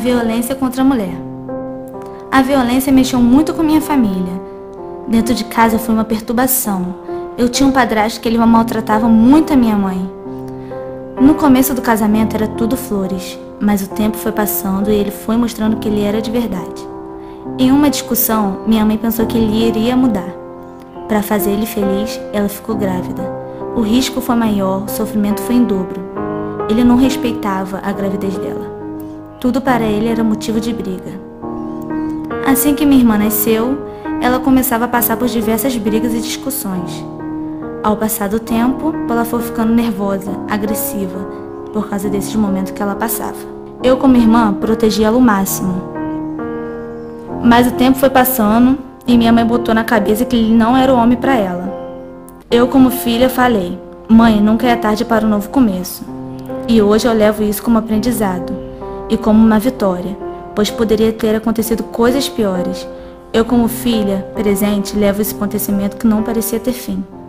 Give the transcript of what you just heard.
violência contra a mulher. A violência mexeu muito com minha família. Dentro de casa foi uma perturbação. Eu tinha um padrasto que ele maltratava muito a minha mãe. No começo do casamento era tudo flores, mas o tempo foi passando e ele foi mostrando que ele era de verdade. Em uma discussão, minha mãe pensou que ele iria mudar. Para fazer ele feliz, ela ficou grávida. O risco foi maior, o sofrimento foi em dobro. Ele não respeitava a gravidez dela. Tudo para ele era motivo de briga. Assim que minha irmã nasceu, ela começava a passar por diversas brigas e discussões. Ao passar do tempo, ela foi ficando nervosa, agressiva, por causa desses momentos que ela passava. Eu, como irmã, protegia ela o máximo. Mas o tempo foi passando e minha mãe botou na cabeça que ele não era o homem para ela. Eu, como filha, falei: mãe, nunca é tarde para um novo começo. E hoje eu levo isso como aprendizado e como uma vitória, pois poderia ter acontecido coisas piores. Eu, como filha presente, levo esse acontecimento que não parecia ter fim.